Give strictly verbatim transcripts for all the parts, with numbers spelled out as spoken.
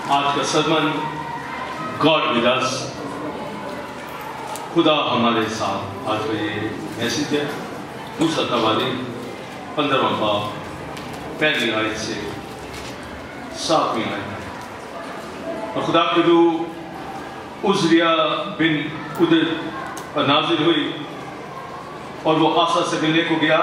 آج کا sermon God with us, خدا ہمارے ساتھ، آج کا یہ میسیج ہے دوسرا تواریخ پندرہواں باب پہلی آیت سے ساتویں آیت، اور خدا کی روح عزریہ بن ادر پر نازل ہوئی اور وہ آسا سے ملنے کو گیا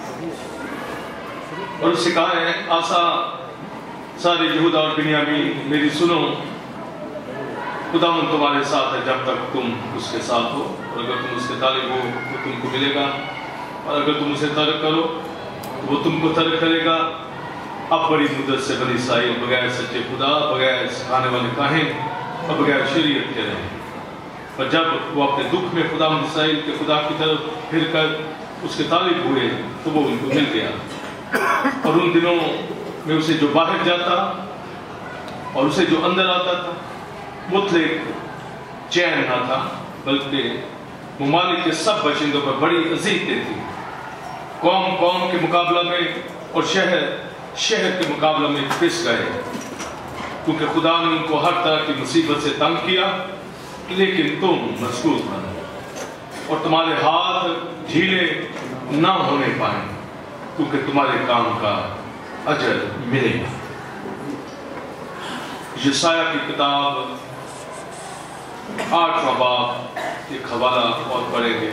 اور اس سے کہا ہے آسا سارے یہودا اور بنیامین میری سنو، خدا من تمہارے ساتھ ہے جب تک تم اس کے ساتھ ہو، اور اگر تم اس کے طالب ہو تو تم کو ملے گا، اور اگر تم اسے ترک کرو تو وہ تم کو ترک کرے گا۔ اب بڑی مدت سے بنی اسرائیل بغیر سچے خدا، بغیر سکھانے والے کاہن اور بغیر شریعت کے رہے، اور جب وہ اپنے دکھ میں خدا من اسرائیل کے خدا کی طرف پھر کر اس کے طالب ہوئے تو وہ ان کو مل گیا، اور ان دنوں میں اسے جو باہر جاتا اور اسے جو اندر آتا تھا مطلق چین نہ تھا، بلکہ ممالک کے سب باشندوں پر بڑی اذیتیں تھی، قوم قوم کے مقابلہ میں اور شہر شہر کے مقابلہ میں پس گئے، کیونکہ خدا نے ان کو ہر طرح کی مصیبت سے تنگ کیا، لیکن تم مضبوط بنو اور تمہارے ہاتھ ڈھیلے نہ ہونے پائیں، کیونکہ تمہارے کام کا اجر ملے گا۔ یسایہ کی کتاب آٹھواں باب ایک حوالہ اور پڑھیں گے،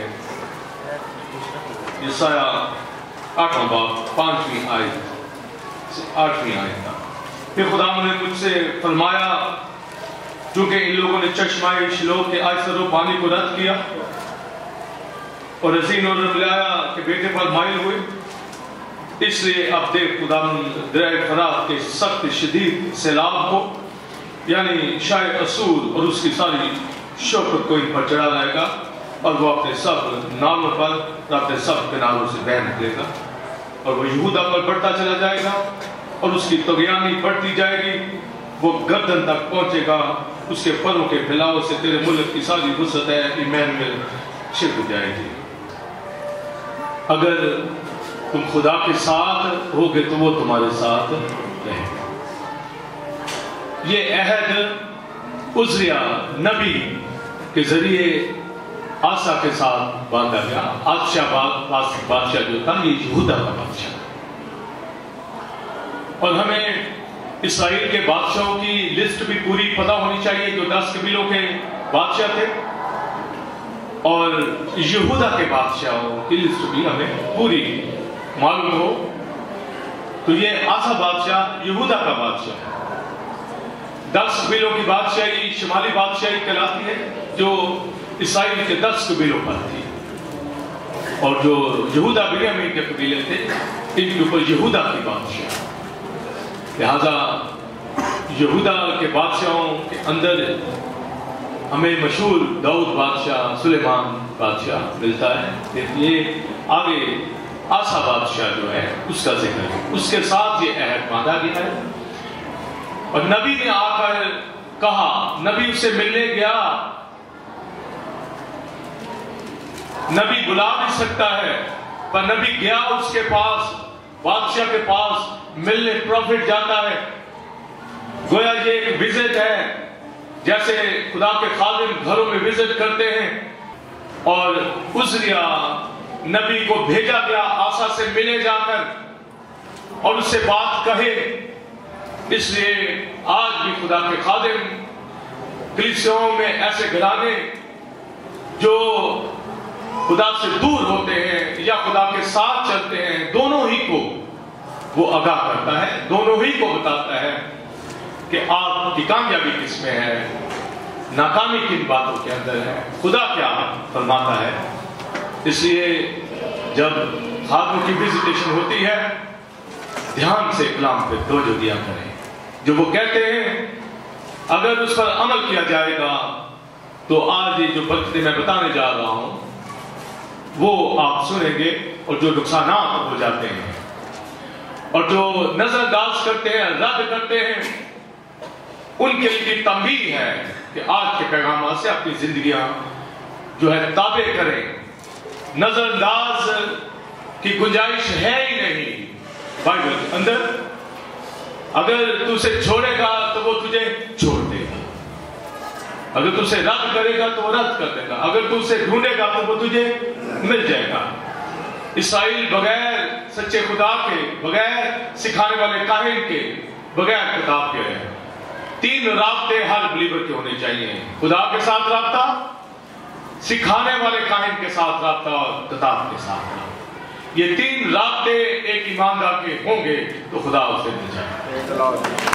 یسایہ آٹھواں باب پانچویں آیت سے آٹھویں آیت تک۔ پھر خدا نے مجھ سے فرمایا چونکہ ان لوگوں نے چشمہ شلو کے آئسر و پانی کو رد کیا اور رزین اور ملایا کہ بیٹے پر مائل ہوئے، اس لیے اب دیکھ خدا درہ فرات کے سخت شدید سیلاب کو، یعنی شاہ اسور اور اس کی ساری شوکت کو ان پر چڑھا لائے گا، اور وہ اپنے سب نالوں پر اپنے سب کناروں سے بہہ نکلے گا، اور وہ یہودا پر بڑھتا چلا جائے گا اور اس کی طغیانی بڑھتی جائے گی، وہ گردن تک پہنچے گا، اس کے پروں کے پھیلاؤ سے تیرے ملک کی ساری وسعت ہے ایمانویل چھپ جائے گی۔ اگر تم خدا کے ساتھ ہوگے تو وہ تمہارے ساتھ رہے گا۔ یہ عہد عزریہ نبی کے ذریعے آسا کے ساتھ باندھا گیا۔ آدشاہ بادشاہ جو تھا یہ یہودا کا بادشاہ، اور ہمیں اسرائیل کے بادشاہوں کی لسٹ بھی پوری پتہ ہونی چاہیے جو دس قبیلوں کے بادشاہ تھے، اور یہودا کے بادشاہوں کی لسٹ بھی ہمیں پوری معلوم ہو۔ تو یہ آسا بادشاہ یہودا کا بادشاہ ہے۔ دس قبیلوں کی بادشاہی شمالی بادشاہی کہلاتی ہے جو اسرائیل کے دس قبیلوں پر تھی، اور جو یہودا بنیامین کے قبیلے تھے ان کے اوپر یہودا کی بادشاہ۔ لہذا یہودا کے بادشاہوں کے اندر ہمیں مشہور داؤد بادشاہ، سلیمان بادشاہ ملتا ہے، لیکن یہ آگے آسا بادشاہ جو ہے اس کا ذکر ہے، اس کے ساتھ یہ عہد باندھا گیا ہے۔ اور نبی نے آ کر کہا، نبی اس سے ملنے گیا، نبی بلا بھی سکتا ہے پر نبی گیا اس کے پاس، بادشاہ کے پاس ملنے، پروفٹ جاتا ہے، گویا یہ ایک وزٹ ہے، جیسے خدا کے خادم گھروں میں وزٹ کرتے ہیں، اور عزریہ نبی کو بھیجا گیا آسا سے ملے جا کر اور اس سے بات کہے۔ اس لیے آج بھی خدا کے خادم کلیسیوں میں ایسے گھرانے جو خدا سے دور ہوتے ہیں یا خدا کے ساتھ چلتے ہیں، دونوں ہی کو وہ آگاہ کرتا ہے، دونوں ہی کو بتاتا ہے کہ آپ کی کامیابی کس میں ہے، ناکامی کن باتوں کے اندر ہے، خدا کیا فرماتا ہے۔ اس لیے جب خادموں کی وزیٹیشن ہوتی ہے دھیان سے کلام پہ توجہ دیا کریں، جو وہ کہتے ہیں اگر اس پر عمل کیا جائے گا تو آج یہ جو برکتیں میں بتانے جا رہا ہوں وہ آپ سنیں گے، اور جو نقصانات ہو جاتے ہیں اور جو نظر انداز کرتے ہیں، رد کرتے ہیں، ان کے لیے تنبیہ ہے کہ آج کے پیغامات سے اپنی زندگیاں جو ہے تابع کریں۔ نظر انداز کی گنجائش ہے ہی نہیں بائبل کے اندر، अगर तू उसे छोड़ेगा तो वो तुझे छोड़ देगा, अगर तू उसे रद्द करेगा तो वो रद्द कर देगा, अगर तू उसे ढूंढेगा तो वो तुझे मिल जाएगा। इसराइल बगैर सच्चे खुदा के, बगैर सिखाने वाले काहिन के, बगैर किताब के है। तीन राब्ते हर बिलीवर के होने चाहिए, खुदा के साथ राब्ता, सिखाने वाले काहिन के साथ राब्ता और किताब के साथ राब्ता। ये तीन राब्ते एक ईमानदार के होंगे तो खुदा उसे मिल जाएगा।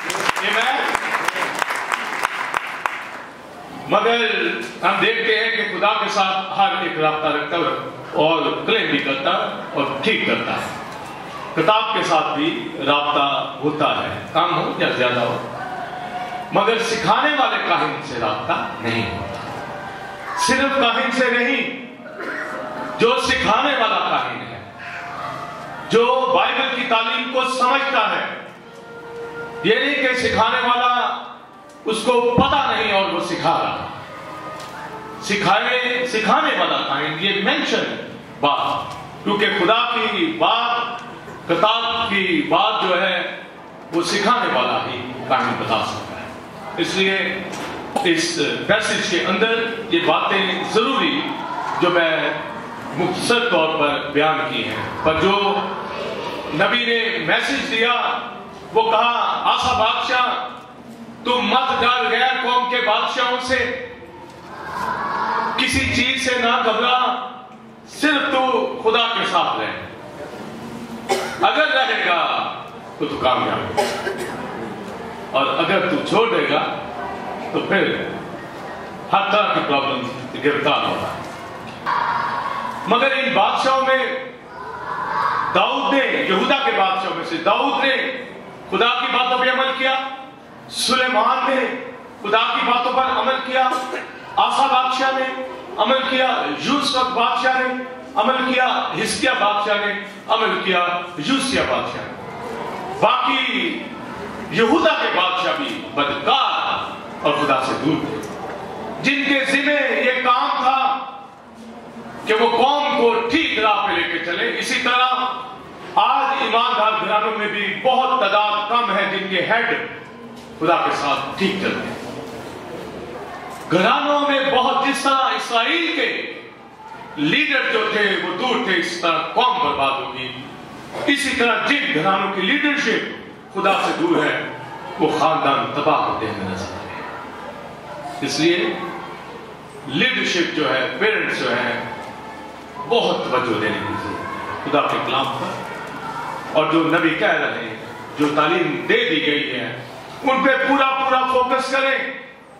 मगर हम देखते हैं कि खुदा के साथ हर एक राब्ता रखता है और क्लेम भी करता है और ठीक करता है। किताब के साथ भी राब्ता होता है, कम हो या ज्यादा हो, मगर सिखाने वाले काहिन से राब्ता नहीं होता। सिर्फ काहिन से नहीं, जो सिखाने वाला काहिन है, जो बाइबल की तालीम को समझता है, ये नहीं कि सिखाने वाला उसको पता नहीं और वो सिखा रहा, सिखाने सिखाने वाला काहिन, ये मेंशन बात, क्योंकि खुदा की बात, किताब की बात जो है वो सिखाने वाला ही काहिन बता सकता है। इसलिए इस पैसेज के अंदर ये बातें जरूरी जो मैं मुख्तसर तौर पर बयान की हैं, पर जो नबी ने मैसेज दिया वो कहा, आसा बादशाह तुम मत डर गैर कौम के बादशाहों से, किसी चीज से ना घबरा, सिर्फ तू खुदा के साथ रहे, अगर रहेगा तो तू कामयाब हो, और अगर तू छोड़ देगा तो फिर हर तरह की प्रॉब्लम गिरफ्तार होगा। मगर इन बादशाहों में दाऊद ने, यहूदा के बादशाहों में से दाऊद ने खुदा की बातों पर अमल किया, सुलेमान ने खुदा की बातों पर अमल किया, आसा बादशाह ने अमल किया, यूसुफ बादशाह ने अमल किया, हिजकिय्याह बादशाह ने अमल किया, यूसिया बादशाह ने। बाकी यहूदा के बादशाह भी बदकार और खुदा से दूर थे, जिनके जिम्मे ये काम था कि वो कौम को ठीक राह पे लेके चले। इसी तरह आज ईमानदार घरानों में भी बहुत तादाद कम है जिनके हेड खुदा के साथ ठीक चलते हैं। घरानों में बहुत, जिस तरह इसराइल के लीडर जो थे वो दूर थे, इस तरह कौम बर्बाद होगी। इसी तरह जिन घरानों की लीडरशिप खुदा से दूर है वो खानदान तबाह होते हुए नजर आ रहे हैं। इसलिए लीडरशिप जो है, पेरेंट्स जो है, बहुत तवज्जो देने की जरूरत है खुदा के कलाम पर, और जो नबी कह रहे हैं, जो तालीम दे दी गई है, उन पे पूरा पूरा फोकस करें।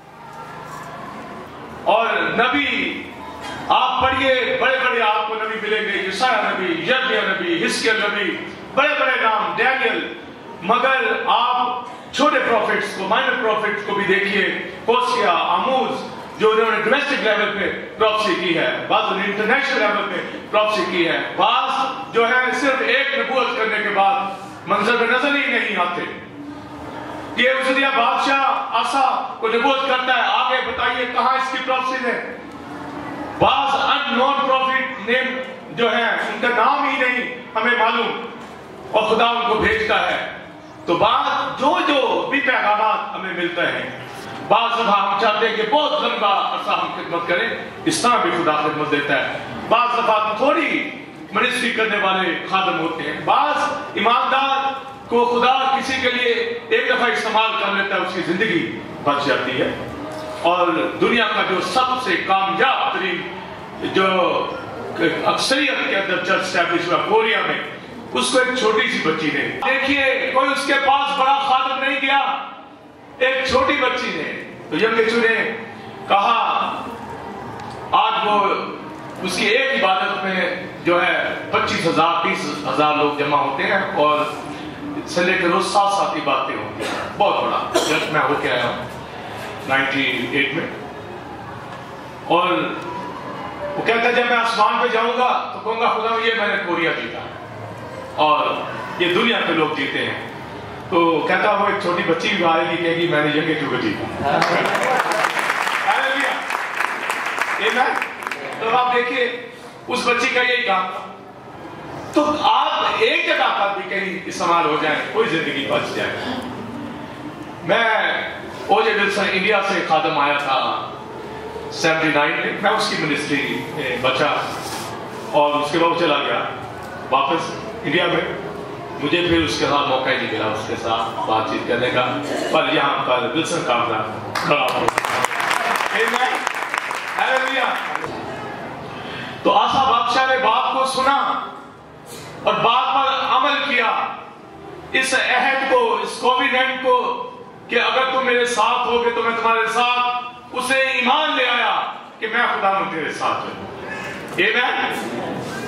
और नबी आप पढ़िए, बड़े बड़े आपको नबी मिलेंगे, यशायाह नबी, यिर्मयाह नबी, हिजकिय्याह नबी, बड़े बड़े नाम, डैनियल, मगर आप छोटे प्रॉफिट्स को, माइनर प्रॉफिट्स को भी देखिए, होशिया, आमोस, जो उन्होंने डोमेस्टिक लेवल पे प्रॉफेसी की है, बात इंटरनेशनल लेवल पे प्रॉफेसी की है, बात जो है सिर्फ एक नबूवत करने के बाद मंजर में नजर ही नहीं आते। ये उजरिया बादशाह आसा को नबूवत करता है, आगे बताइए कहां इसकी प्रॉफेसी है। बाज अननोन प्रॉफिट नेम जो है, उनका नाम ही नहीं हमें मालूम, और खुदा उनको भेजता है। तो बात जो जो भी पैगाम हमें मिलते हैं, बात दफा हम चाहते हैं कि बहुत लंबा अरसा हम खिदमत करें, इस तरह भी खुदा खिदमत देता है। बात दफा थोड़ी मिनिस्ट्री करने वाले खादम होते हैं, बात ईमानदार को खुदा किसी के लिए एक दफा इस्तेमाल कर लेता है, उसकी जिंदगी बच जाती है। और दुनिया का जो सबसे कामयाब तरीन जो अक्सरियत के अंदर चर्च स्टैब्लिश हुआ कोरिया में, उसको एक छोटी सी बच्ची ने, देखिए कोई उसके पास बड़ा खादम नहीं गया, एक छोटी बच्ची ने, तो यंगचू ने कहा, आज वो उसकी एक इबादत में जो है पच्चीस हजार तीस हजार लोग जमा होते हैं, और से लेकर रोज सात सात की बातें होती हैं, बहुत बड़ा चर्च में होके आया हूं अट्ठानवे में। और वो कहता है जब मैं आसमान पे जाऊंगा तो कहूंगा खुदा ये मैंने कोरिया जीता और ये दुनिया के लोग जीते हैं। तो कहता वो एक छोटी बच्ची भी आएगी, कहेगी मैंने ये क्यों जीता। तो आप देखिए उस बच्ची का यही काम था। तो आप एक जगह पर भी कहीं इस्तेमाल हो जाए, कोई जिंदगी बच जाए। میں اوجے ولسن انڈیا سے خادم آیا تھا سیونٹی نائن میں، میں اس کی منسٹری میں بچا اور اس کے بعد چلا گیا واپس انڈیا میں. مجھے پھر اس کے ساتھ موقع ہی نہیں ملا اس کے ساتھ بات چیت کرنے کا، پر یہاں پر ولسن کامران کھڑا ہو. تو آسا بادشاہ نے بات کو سنا اور بات پر عمل کیا، اس عہد کو، اس کوویننٹ کو کہ اگر تم میرے ساتھ ہوگے تو میں تمہارے ساتھ. اسے ایمان لے آیا کہ میں خدا ہوں تیرے ساتھ ہوں. آمین.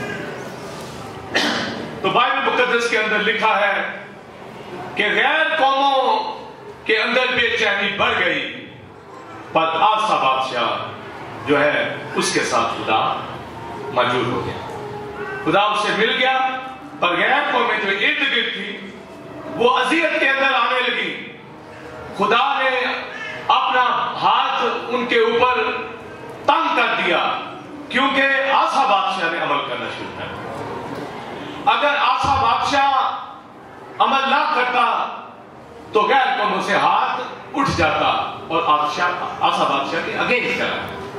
تو بائبل مقدس کے اندر لکھا ہے کہ غیر قوموں کے اندر بے چینی بڑھ گئی، پر آسا بادشاہ جو ہے اس کے ساتھ خدا موجود ہو گیا، خدا اس سے مل گیا. پر غیر قومیں جو ارد گرد تھی وہ اذیت کے اندر آنے لگی. خدا نے اپنا ہاتھ ان کے اوپر تنگ کر دیا کیونکہ آسا بادشاہ نے عمل کرنا شروع کر دیا. اگر آسا بادشاہ عمل نہ کرتا تو غیر قوموں سے ہاتھ اٹھ جاتا اور آسا بادشاہ کے اگینسٹ چلا.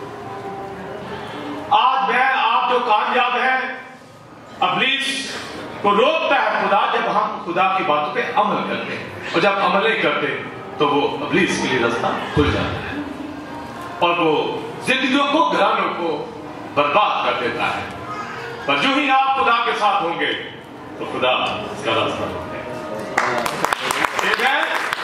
آج میں آپ جو کامیاب ہیں، ابلیس کو روکتا ہے خدا جب ہم خدا کی باتوں پہ عمل کرتے ہیں، اور جب عمل نہیں کرتے تو وہ ابلیس کے لیے راستہ کھل جاتا ہے اور وہ زندگیوں کو، گھرانوں کو برباد کر دیتا ہے. پر جو ہی آپ خدا کے ساتھ ہوں گے تو خدا اس کا راستہ ہوتا ہے.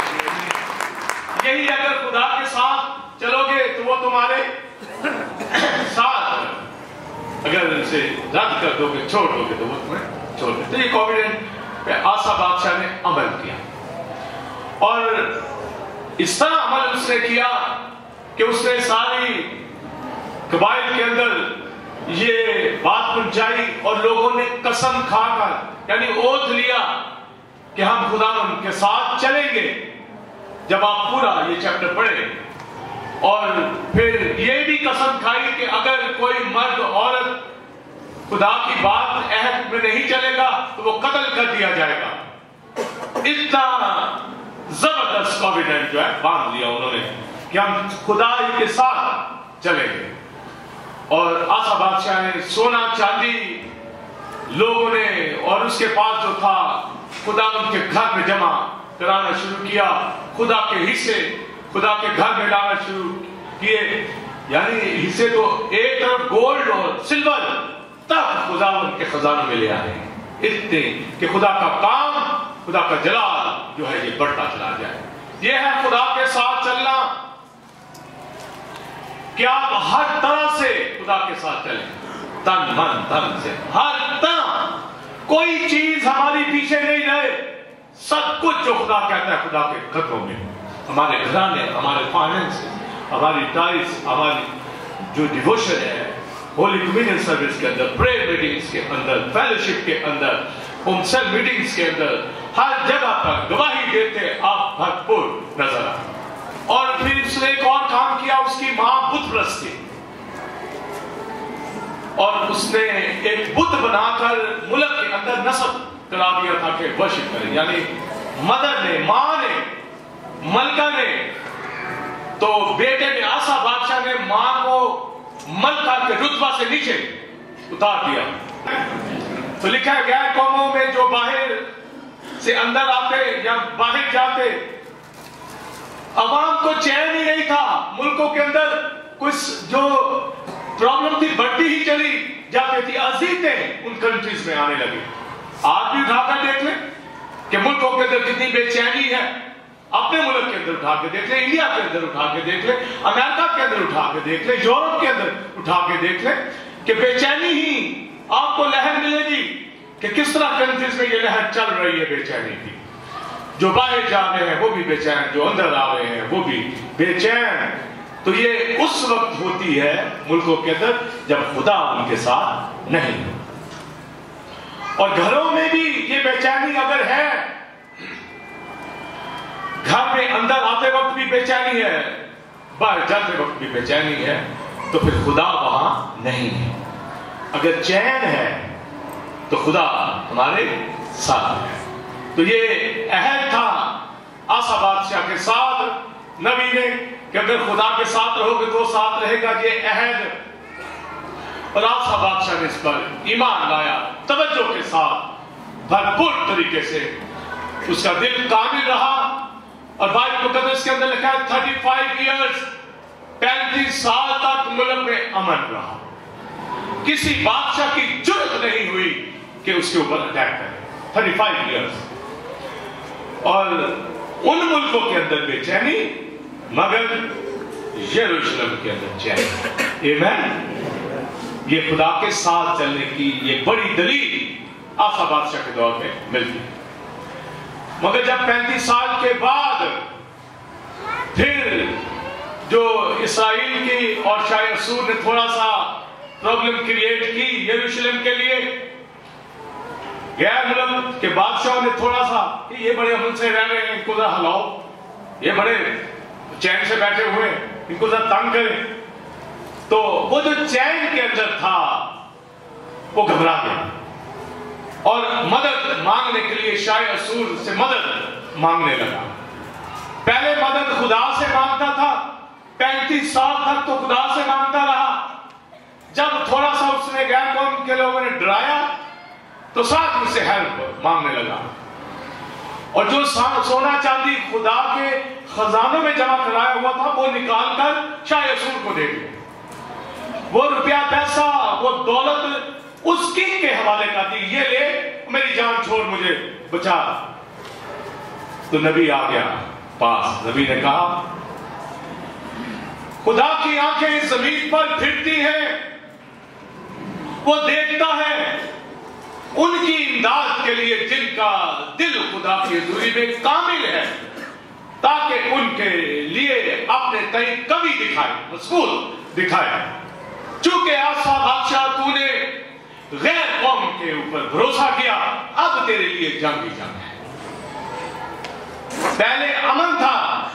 یہی اگر خدا کے ساتھ چلو گے تو وہ تمہارے ساتھ، اگر اسے رد کر دو گے، چھوڑ دو گے تو وہ تمہیں چھوڑ دے. تو یہ کوویننٹ پہ آسا بادشاہ نے عمل کیا اور اس طرح عمل اس نے کیا کہ اس نے ساری قبائل کے اندر یہ بات پہنچائی اور لوگوں نے قسم کھا کر یعنی اوتھ لیا کہ ہم خدا ان کے ساتھ چلیں گے. جب آپ پورا یہ چیپٹر پڑھیں اور پھر یہ بھی قسم کھائی کہ اگر کوئی مرد عورت خدا کی بات عہد میں نہیں چلے گا تو وہ قتل کر دیا جائے گا. اتنا زبردست کوویننٹ جو ہے باندھ لیا انہوں نے کہ ہم خدا کے ساتھ چلیں گے. اور آسا بادشاہ نے سونا چاندی لوگوں نے اور اس کے پاس جو تھا خدا ان کے گھر میں جمع کرانا شروع کیا. خدا کے حصے خدا کے گھر میں لانا شروع کیے. یعنی حصے تو ایک طرف گولڈ اور سلور تک خدا ان کے خزانوں میں لے آئے اتنے کہ خدا کا کام، خدا کا جلال جو ہے یہ بڑھتا چلا جائے. یہ ہے خدا کے ساتھ چلنا کہ آپ ہر طرح سے خدا کے ساتھ چلیں، تن من دھن سے، ہر طرح کوئی چیز ہماری پیچھے نہیں رہے. سب کچھ جو خدا کہتا ہے خدا کے قدموں میں، ہمارے گھرانے، ہمارے فائنینس، ہماری ٹائز، ہماری جو ڈیووشن ہے ہولی کمیونین سروس کے اندر، پریئر میٹنگز کے اندر، فیلوشپ کے اندر، ہوم سیل میٹنگز کے اندر، ہر جگہ پر گواہی دیتے آپ بھرپور نظر آئے. اور پھر اس نے ایک اور کام کیا، اس کی ماں بت پرست تھی اور اس نے ایک بت بنا کر ملک کے اندر نصب کرا دیا تھا کہ ورشپ کریں. یعنی مدر نے، ماں نے، ملکہ نے، تو بیٹے نے، آسا بادشاہ نے ماں کو ملکہ کے رتبہ سے نیچے اتار دیا. تو لکھا ہے غیر قوموں میں جو باہر سے اندر آتے یا باہر جاتے، عوام کو چین ہی نہیں تھا. ملکوں کے اندر کچھ جو پرابلم تھی بڑھتی ہی چلی جاتی تھی، اذیتیں ان کنٹریز میں آنے لگی. آج بھی اٹھا کر دیکھ لیں کہ ملکوں کے اندر کتنی بے چینی ہے. اپنے ملک کے اندر اٹھا کے دیکھ لیں، انڈیا کے اندر اٹھا کے دیکھ لیں، امریکہ کے اندر اٹھا کے دیکھ لیں، یورپ کے اندر اٹھا کے دیکھ لیں کہ بے چینی ہی آپ کو لہر ملے گی کہ کس طرح کنٹریز میں یہ لہر چل رہی ہے بے چینی کی. جو باہر جا رہے ہیں وہ بھی بے چین، جو اندر آ رہے ہیں وہ بھی بے چین. تو یہ اس وقت ہوتی ہے ملکوں کے اندر جب خدا ان کے ساتھ نہیں. اور گھروں میں بھی یہ بے چینی اگر ہے، گھر میں اندر آتے وقت بھی بے چینی ہے، باہر جاتے وقت بھی بے چینی ہے، تو پھر خدا وہاں نہیں ہے. اگر چین ہے تو خدا ہمارے ساتھ ہے. تو یہ عہد تھا आसा बादशाह के साथ नबी ने कि अगर खुदा के साथ रहोगे तो साथ रहेगा, ये अहद। और आसा बादशाह ने इस पर ईमान लाया तवज्जो के साथ, भरपूर तरीके से। उसका दिल कामिल रहा। और बाइबल मुकद्दस के अंदर लिखा है थर्टी फाइव ईयर्स, पैंतीस साल तक मुल्क में अमन रहा। किसी बादशाह की जुर्रत नहीं हुई कि उसके ऊपर अटैक करे। Thirty five years. और उन मुल्कों के अंदर बेचैनी, मगर यरूशलेम के अंदर चैन। आमीन। ये खुदा के साथ चलने की ये बड़ी दलील आसा बादशाह के दौर में मिलती है। मगर जब पैंतीस साल के बाद फिर जो इसराइल की और शायद असूर ने थोड़ा सा प्रॉब्लम क्रिएट की यरूशलेम के लिए, गैर मुल्क के बादशाहों ने थोड़ा सा कि ये बड़े अमन से रह रहे हैं, इनको जरा हलाओ, ये बड़े चैन से बैठे हुए हैं, इनको जरा तंग करें। तो वो जो चैन के अंदर था वो घबरा गया और मदद मांगने के लिए शायद असूर से मदद मांगने लगा। पहले मदद खुदा से मांगता था, पैंतीस साल तक तो खुदा से मांगता रहा। जब थोड़ा सा उसने गैर कौम के लोगों ने डराया तो साथ में से हेल्प मांगने लगा। और जो सोना चांदी खुदा के खजानों में जमा कराया हुआ था वो निकाल कर शायद असूर को दे दिया। वो रुपया पैसा वो दौलत उस किंग के हवाले कर दी, ये ले मेरी जान छोड़, मुझे बचा। तो नबी आ गया पास। नबी ने कहा खुदा की आंखें जमीन पर फिरती हैं, वो देखता है उनकी इमदाद के लिए जिनका दिल खुदा की हज़ूरी में कामिल है, ताकि उनके लिए अपने कई कवि दिखाए, मस्कूल दिखाए। चूंकि आसा बादशाह तूने गैर कौम के ऊपर भरोसा किया, अब तेरे लिए जंग ही जंग है। पहले अमन था,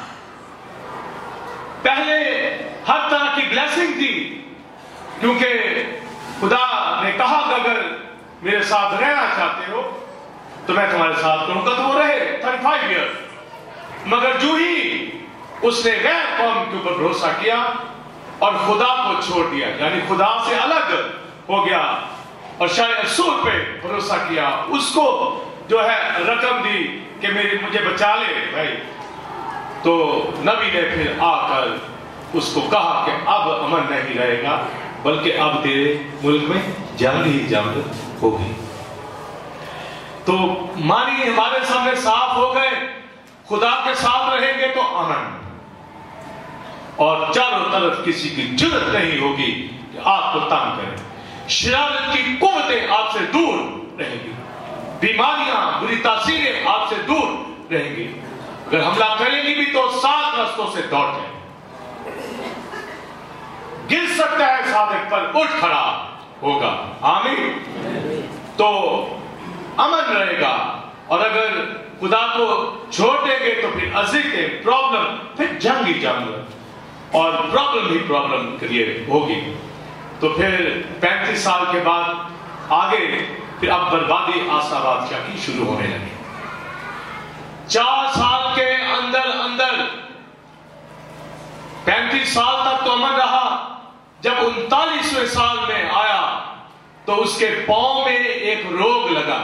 पहले हर तरह की ब्लेसिंग थी, क्योंकि खुदा ने कहा कि अगर मेरे साथ रहना चाहते हो तो मैं तुम्हारे साथ करूंगा। तो वो रहे थर्टी फाइव ईयर। मगर जो ही उसने गैर कौम के ऊपर भरोसा किया और खुदा को छोड़ दिया, यानी खुदा से अलग हो गया और शायद असूर पे भरोसा किया, उसको जो है रकम दी कि मेरी मुझे बचा ले भाई, तो नबी ने फिर आकर उसको कहा कि अब अमन नहीं रहेगा, बल्कि अब तेरे मुल्क में जंग ही जंग होगी। तो मानिए हमारे सामने साफ हो गए, खुदा के साथ रहेंगे तो अमन, और चारों तरफ किसी की जुर्रत नहीं होगी कि आपको तंग करें। शरारत की कुव्वतें आपसे दूर रहेंगी, बीमारियां बुरी तासीरें आपसे दूर रहेंगी। अगर हमला करेंगी भी तो सात रास्तों से दौड़ जाए। गिर सकता है सादिक पर, उठ खड़ा होगा। आमीन। तो अमन रहेगा। और अगर खुदा को छोड़ देंगे तो फिर अज़ियतें, प्रॉब्लम, फिर जंग ही जंग और प्रॉब्लम ही प्रॉब्लम क्रिएट होगी। तो फिर पैंतीस साल के बाद आगे फिर अब बर्बादी आसा बादशाह की शुरू होने लगी। चार साल के अंदर अंदर पैंतीस साल तक तो अमन रहा। जब उनतालीसवें साल में आया तो उसके पांव में एक रोग लगा।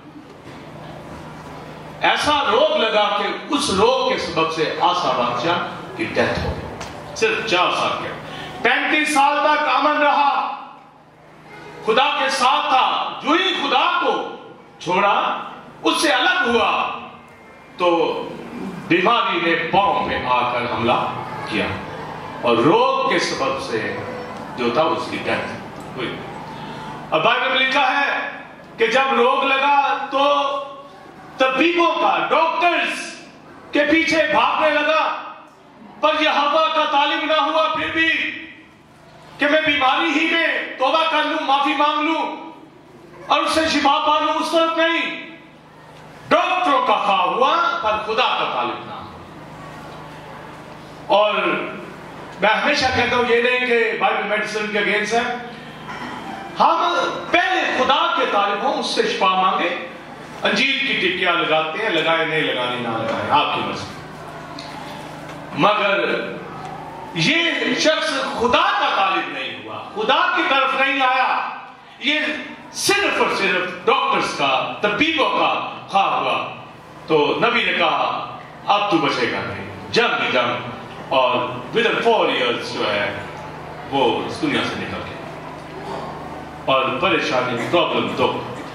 ऐसा रोग लगा कि उस रोग के सबब से आसा बादशाह की डेथ हो गई। सिर्फ चार साल के। पैंतीस साल तक अमन रहा, खुदा के साथ था। जो ही खुदा को छोड़ा, उससे अलग हुआ, तो बीमारी ने पांव में आकर हमला किया और रोग के सबब से जो था उसकी डेथ हुई। और बाइबल में लिखा है कि जब रोग लगा तो तबीबों का, डॉक्टर्स के पीछे भागने लगा, पर यहोवा का तालिब ना हुआ फिर भी कि मैं बीमारी ही में तौबा कर लूं, माफी मांग लूं और उससे शिफा पा लूं। उस वक्त नहीं, डॉक्टरों का खा हुआ पर खुदा का तालिब ना। और मैं हमेशा कहता हूं ये नहीं कि बाइबल मेडिसिन के अगेंस्ट है। हम पहले खुदा के तालिब हों, उससे शिफा मांगे। अंजीर की टिक्कियां लगाते हैं, लगाए नहीं लगाने ना लगाए आपकी मर्जी। مگر یہ شخص خدا کا طالب نہیں ہوا، خدا کی طرف نہیں آیا، یہ صرف اور صرف ڈاکٹرز کا، طبیبوں کا خواہ ہوا، تو نبی نے کہا اب تو بچے گا نہیں، جنگ ہی جنگ، اور ود ان فور ایئرز جو ہے وہ اس دنیا سے نکل گئے، اور پریشانی پرابلم دو.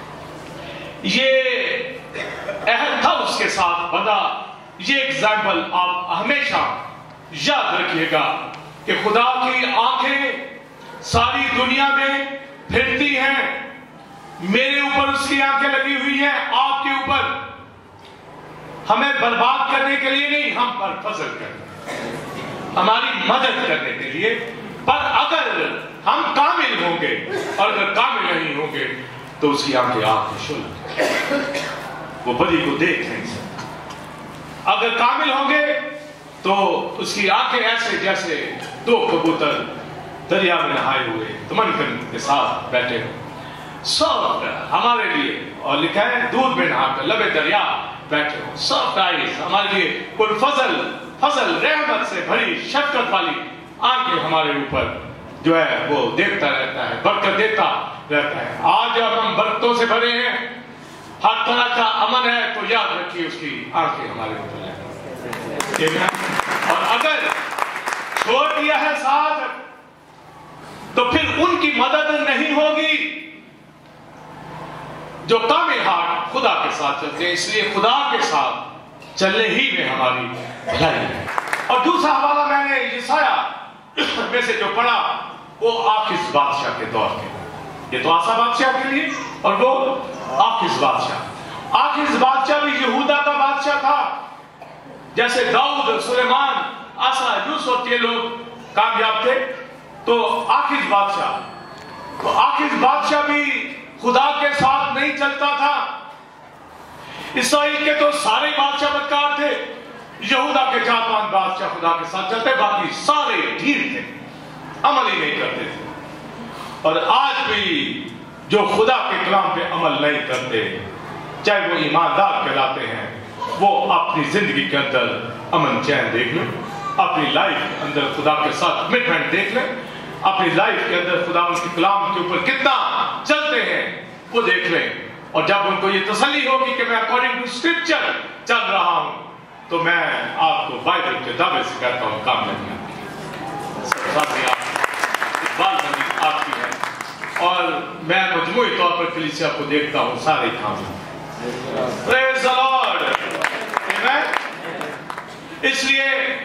یہ عہد تھا اس کے ساتھ بندہ. یہ ایگزامپل آپ ہمیشہ یاد رکھیے گا کہ خدا کی آنکھیں ساری دنیا میں پھرتی ہیں، میرے اوپر اس کی آنکھیں لگی ہوئی ہیں، آپ کے اوپر، ہمیں برباد کرنے کے لیے نہیں، ہم پر فضل کرنے، ہماری مدد کرنے کے لیے. پر اگر ہم کامل ہوں گے، اور اگر کامل نہیں ہوں گے تو اس کی آنکھیں آنکھ شل، وہ بری کو دیکھ نہیں سکتے. اگر کامل ہوں گے تو اس کی آنکھیں ایسے جیسے دو کبوتر دریا میں نہائے ہوئے تمنکن کے ساتھ بیٹھے ہو، سافٹ ہمارے لیے، اور لکھا ہے دودھ میں نہا کر لبے دریا بیٹھے ہو، سافٹ آئیز ہمارے لیے، کوئی فضل فضل رحمت سے بھری شفقت والی آنکھیں ہمارے اوپر جو ہے وہ دیکھتا رہتا ہے، برکت دیتا رہتا ہے. آج جب ہم برکتوں سے بھرے ہیں، ہر طرح کا امن ہے، تو یاد رکھیے اس کی آنکھیں ہمارے اوپر ہیں. اور اگر چھوڑ دیا ہے ساتھ تو پھر ان کی مدد نہیں ہوگی جو کامل ہاتھ خدا کے ساتھ چلتے ہیں. اس لیے خدا کے ساتھ چلنے ہی میں ہماری بھلائی ہے. اور دوسرا حوالہ میں نے یسایہ میں سے جو پڑھا وہ آخذ بادشاہ کے دور کے، یہ تو آسا بادشاہ کے لیے، اور وہ آخذ بادشاہ. آخذ بادشاہ بھی یہودا کا بادشاہ تھا، جیسے داؤد، سلیمان، آسا، یوسف یہ لوگ کامیاب تھے. تو آخذ بادشاہ تو آخذ بادشاہ بھی خدا کے ساتھ نہیں چلتا تھا. اسرائیل کے تو سارے بادشاہ بدکار تھے، یہودا کے چار پانچ بادشاہ خدا کے ساتھ چلتے، باقی سارے ڈھیر تھے، عمل ہی نہیں کرتے تھے. اور آج بھی جو خدا کے کلام پہ عمل نہیں کرتے، چاہے وہ ایماندار کہلاتے ہیں، وہ اپنی زندگی کے اندر امن چین دیکھ لیں، اپنی لائف کے اندر خدا کے ساتھ کمٹمنٹ دیکھ لیں، اپنی لائف کے اندر خدا ان کے کلام کے اوپر کتنا چلتے ہیں وہ دیکھ لیں. اور جب ان کو یہ تسلی ہوگی کہ میں اکارڈنگ ٹو اسکرپچر چل رہا ہوں، تو میں آپ کو بائبل کے دعوے سے کہتا ہوں کام نہیں آتی، بات نہیں آپ کی ہے. اور میں مجموعی طور پر کلیسیا کو دیکھتا ہوں سارے کام. پریز دی لارڈ. اس لیے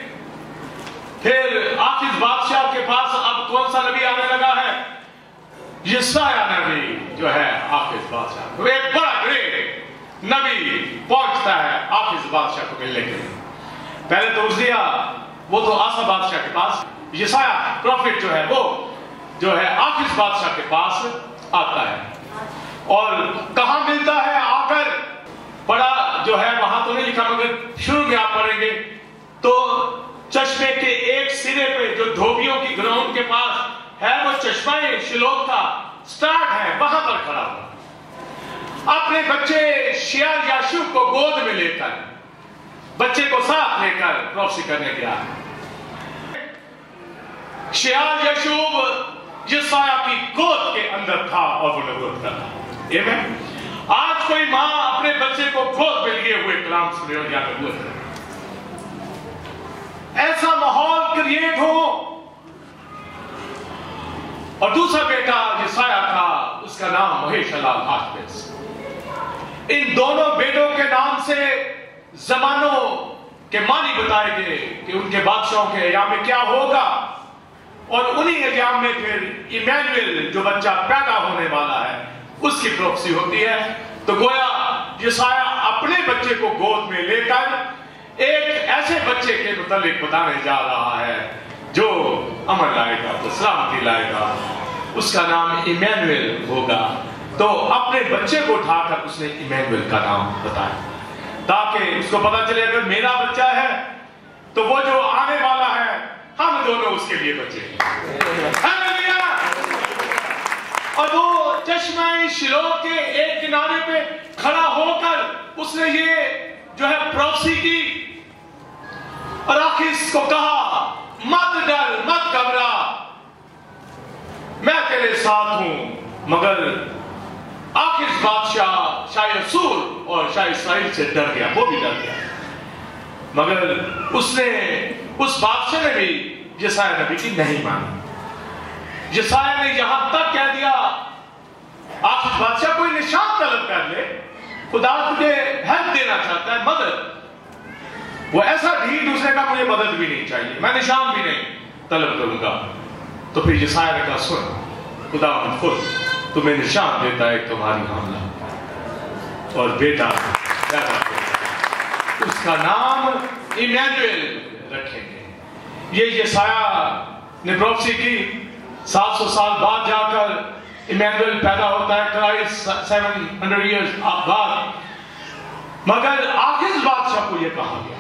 پھر آخذ بادشاہ کے پاس اب کون سا نبی آنے لگا ہے؟ یسایہ نبی جو ہے آخذ بادشاہ. ایک بڑا گریٹ نبی پہنچتا ہے آخذ بادشاہ کو ملنے کے لیے. پہلے تو عزیہ وہ تو آسا بادشاہ کے پاس، یسایہ پروفٹ جو ہے وہ جو ہے آخذ بادشاہ کے پاس آتا ہے. اور کہاں ملتا ہے آ کر؟ بڑا جو ہے وہاں تو نہیں لکھا، مگر شروع میں آپ پڑھیں گے تو چشمے کے ایک سرے پہ جو دھوبیوں کی گراؤنڈ کے پاس ہے، وہ چشمہ شلوک کا سٹارٹ ہے، وہاں پر کھڑا ہوا، اپنے بچے شیال یاشوب کو گود میں لے کر، بچے کو ساتھ لے کر پروفسی کرنے گیا. شیال یاشوب یسایہ کی گود کے اندر تھا اور وہ نبوت کر رہا. آج کوئی ماں اپنے بچے کو گود میں لیے ہوئے کلام سنے اور یا نبوت کرے، ایسا ماحول کریٹ ہو. اور دوسرا بیٹا یسایہ تھا، اس کا نام مہیش لال ہاشپس. ان دونوں بیٹوں کے نام سے زمانوں کے معنی بتائے گئے کہ ان کے بادشاہوں کے ایام میں کیا ہوگا، اور انہی ایام میں پھر ایمینویل جو بچہ پیدا ہونے والا ہے اس کی پروفسی ہوتی ہے. تو گویا یسایہ اپنے بچے کو گود میں لے کر ایک ایسے بچے کے متعلق بتانے جا رہا ہے جو امن لائے گا، تو سلامتی لائے گا، اس کا نام ایمینویل ہوگا. تو اپنے بچے کو اٹھا کر اس نے ایمینویل کا نام بتایا تاکہ اس کو پتا چلے اگر میرا بچہ ہے تو وہ جو آنے والا ہے ہم دونوں اس کے لیے بچے ہیں. اور وہ چشمہ شلوک کے ایک کنارے پہ کھڑا ہو کر اس نے یہ جو ہے پروفسی کی. और आखिर इसको कहा मत डर मत घबरा, मैं तेरे साथ हूं। मगर आखिर बादशाह शायद सूर और शायद इस्राइल से डर गया, वो भी डर गया। मगर उसने उस बादशाह ने भी यशायाह नबी की नहीं मानी। यशायाह ने यहां तक कह दिया, आखिर बादशाह कोई निशान तलब कर ले, खुदा तुझे हेल्प देना चाहता है, मदद। वो ऐसा ढीठ उसने कहा मुझे मदद भी नहीं चाहिए, मैं निशान भी नहीं तलब करूंगा। तो फिर यशायाह ने कहा सुन, खुदा खुद तुम्हें निशान देता है तुम्हारी हमला और बेटा पैदा होगा, उसका नाम इमैनुएल रखेंगे। ये यशायाह ने प्रोफेसी की, सात सौ साल बाद जाकर इमैनुएल पैदा होता है, क्राइस्ट सेवन हंड्रेड ईयर्स बाद। मगर आखिर बादशाह को यह कहा गया,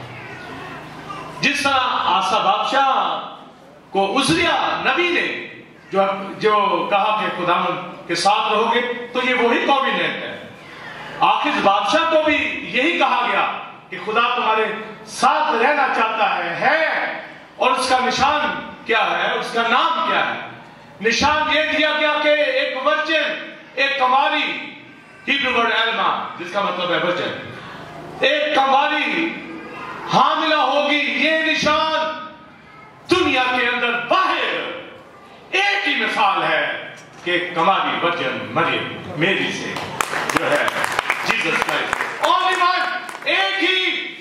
जिस तरह आसा बादशाह को उजरिया नबी ने जो जो कहा कि खुदावन के साथ रहोगे, तो ये वही कॉम्बिनेट है। आखिर बादशाह को भी यही कहा गया कि खुदा तुम्हारे साथ रहना चाहता है, है और उसका निशान क्या है, उसका नाम क्या है। निशान ये दिया गया कि एक वर्जन, एक कमारी, हिब्रू वर्ड एल्मा जिसका मतलब है वर्जन, एक कमारी हामिला होगी। ये निशान दुनिया के अंदर बाहर एक ही मिसाल है कि कमारी वर्जन मरियम मेरी से जो है जीसस क्राइस्ट, ओनली वन, एक ही।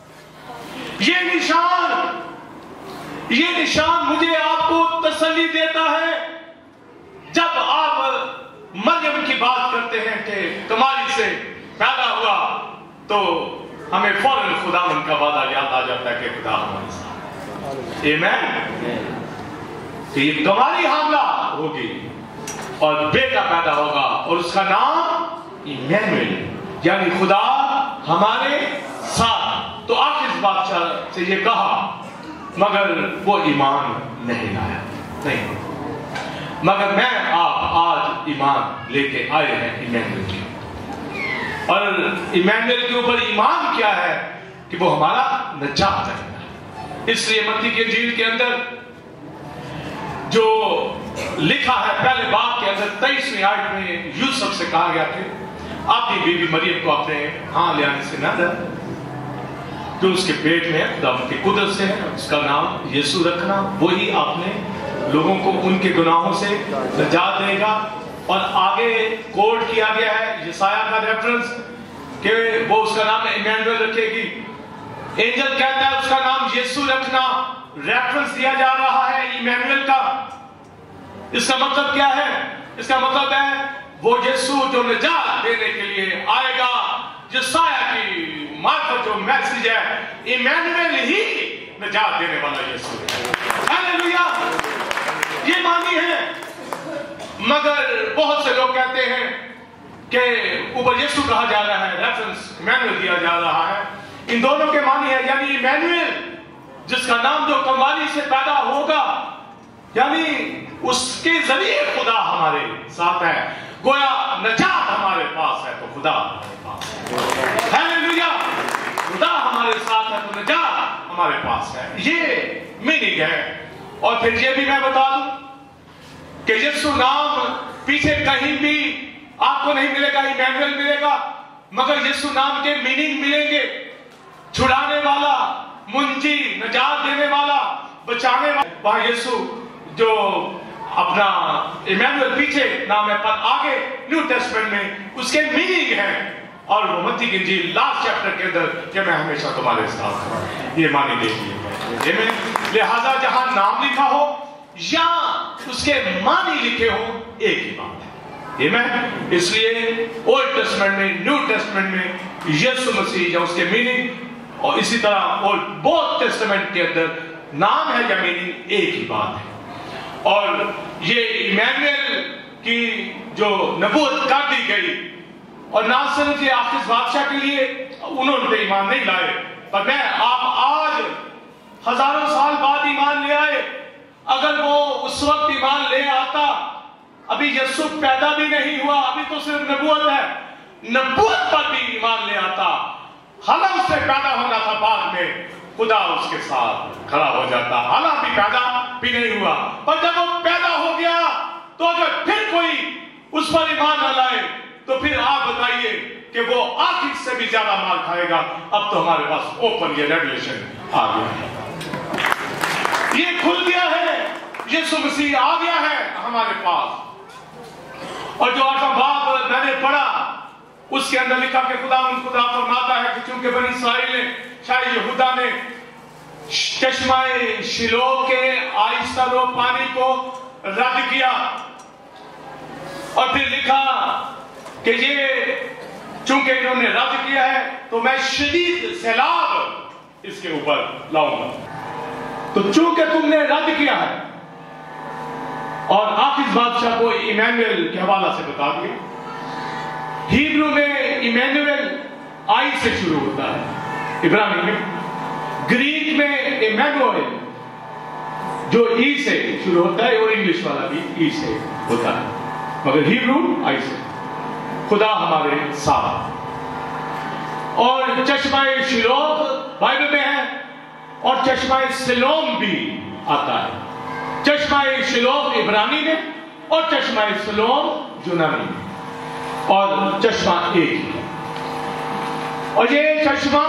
ये निशान ये निशान मुझे आपको तसल्ली देता है जब आप मरियम की बात करते हैं कि कमारी से पैदा हुआ, तो हमें फौरन खुदावन का वादा याद आ जाता है कि खुदा हमारे साथ। आमीन। कि ये कमारी हमला होगी और बेटा पैदा होगा और उसका नाम इमैनुएल, यानी खुदा हमारे साथ। तो आखिर बादशाह से ये कहा, मगर वो ईमान नहीं लाया। नहीं, मगर मैं आप आज ईमान लेके आए हैं इमैनुएल के। और इमैनुएल के ऊपर ईमान क्या है कि वो हमारा निजात है। इसलिए मत्ती की इंजील के अंदर जो लिखा है पहले बाब के अंदर तेईसवीं आयत में यूसुफ से कहा गया कि अपनी बीवी मरियम को अपने हां ले आने से न डर, जो उसके पेट में है खुदा की कुदरत से है, उसका नाम यीशु रखना, वही आपने लोगों को उनके गुनाहों से निजात देगा। और आगे कोड किया गया है यशायाह का रेफरेंस कि वो उसका नाम इमैनुएल रखेगी। एंजल कहता है उसका नाम यीशु रखना, रेफरेंस दिया जा रहा है इमैनुएल का। इसका मतलब क्या है? इसका मतलब है वो यीशु जो निजात देने के लिए आएगा, यशायाह की मार्फत जो मैसेज है, इमैनुएल ही निजात देने वाला यीशु है। हालेलुया, ये मानी है। मगर बहुत से लोग कहते हैं कि ऊपर यीशु कहा जा रहा है, रेफरेंस इमैनुएल दिया जा रहा है। इन दोनों के मानी है, यानी इमैनुएल जिसका नाम जो कमारी से पैदा होगा, यानी उसके जरिए खुदा हमारे साथ है। गोया निजात हमारे पास है तो खुदा हमारे पास है। हालेलुया, खुदा हमारे साथ है तो निजात हमारे पास है। ये मीनिंग है। और फिर ये भी मैं बता दूं कि यीशु नाम पीछे कहीं भी आपको नहीं मिलेगा, इमैनुएल मिलेगा, मगर यीशु नाम के मीनिंग मिलेंगे। छुड़ाने वाला, मुंजी, निजात देने वाला, बचाने वाला। वहां यीशु जो अपना इमैनुएल पीछे नाम है, पर आगे न्यू टेस्टमेंट में उसके मीनिंग है। और वो मत्ती की इंजील लास्ट चैप्टर के अंदर कि मैं हमेशा तुम्हारे साथ हूं, ये मानी देती है। लिहाजा जहां नाम लिखा हो या उसके मानी लिखे हो, एक ही बात है। आमीन। इसलिए ओल्ड टेस्टमेंट में, न्यू टेस्टमेंट में यीशु मसीह या उसके मीनिंग, और इसी तरह और बोथ टेस्टमेंट के अंदर नाम है या मीनिंग एक ही बात है। और ये इमैनुएल की जो नबूवत कर दी गई, और ना सिर्फ ये आखिर बादशाह के लिए उन्होंने ईमान नहीं लाए, पर मैं आप आज हजारों साल बाद ईमान ले आए। अगर वो उस वक्त ईमान ले आता, अभी यीशु पैदा भी नहीं हुआ, अभी तो सिर्फ नबूवत है, नबूवत पर भी ईमान ले आता। हलम से पैदा होना था बाद में, खुदा उसके साथ खड़ा हो जाता। हालांकि पैदा भी नहीं हुआ, पर जब वो पैदा हो गया तो अगर फिर कोई उस पर ईमान न लाए तो फिर आप बताइए कि वो आखिर से भी ज्यादा मार खाएगा। अब तो हमारे पास ओपन ये रेवलेशन आ गया है, ये खुल गया है, यीशु मसीह आ गया है हमारे पास। और जो आठवां बाब मैंने पढ़ा उसके अंदर लिखा कि खुदा खुदा फरमाता है कि चूंकि बनी इस्राएल ने, शायद यहूदा ने चश्माए शिलो के आहिस्ता रो पानी को रद्द किया, और फिर लिखा कि ये चूंकि इन्होंने रद्द किया है तो मैं शदीद सैलाब इसके ऊपर लाऊंगा। तो चूंकि तुमने रद्द किया है, और आखिर बादशाह को इमैनुएल के हवाला से बता दिया। हिब्रू में इमैनुएल आई से शुरू होता है, इब्रानी में, ग्रीक में इमैनुएल जो ई से शुरू होता है, और इंग्लिश वाला भी ई से होता है, मगर हिब्रू आई से, खुदा हमारे साथ। और चश्माए शिलोह बाइबल में है, और चश्माए सिलोम भी आता है। चश्माए शिलोह इब्रानी में और चश्माए सिलोम यूनानी में, और चश्मा एक ही है। और ये चश्मा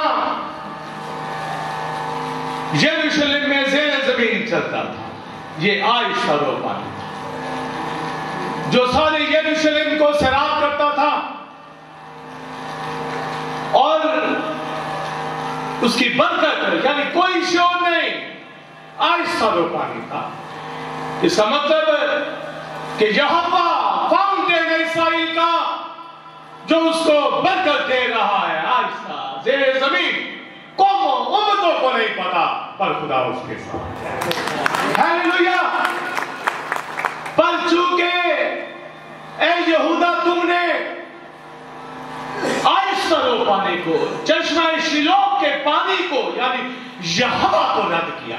यरूशलेम में ज़ेर ज़मीन चलता था, ये आहिस्ता रो पानी जो सारे यरूशलेम को सैराब करता था, और उसकी बरकत यानी कोई शोर नहीं, आहिस्ता रो पानी था। इसका मतलब कि यहोवा फाउंटेन इस्राएल का जो उसको बरकत दे रहा है, आहिस्ता ज़ेर ज़मीन, कौमों उम्मतों को नहीं पता, पर खुदा उसके साथ है। हालेलुया। पर चूंकि ए यहूदा तुमने आहिस्ता रो पानी को, चश्मा शिलोह के पानी को यानी यहोवा को रद्द किया,